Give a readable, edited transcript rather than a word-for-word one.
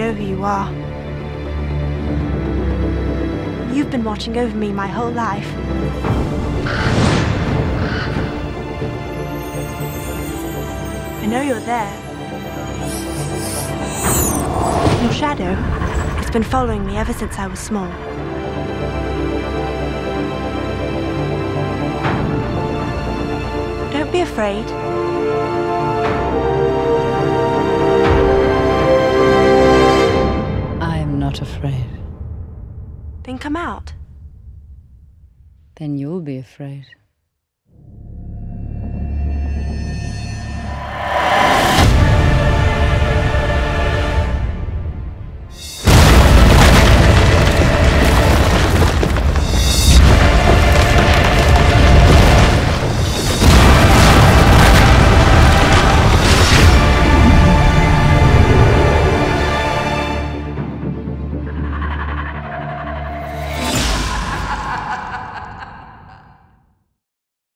know who you are. You've been watching over me my whole life. I know you're there. Your shadow has been following me ever since I was small. Don't be afraid. I'm not afraid. Then come out. Then you'll be afraid.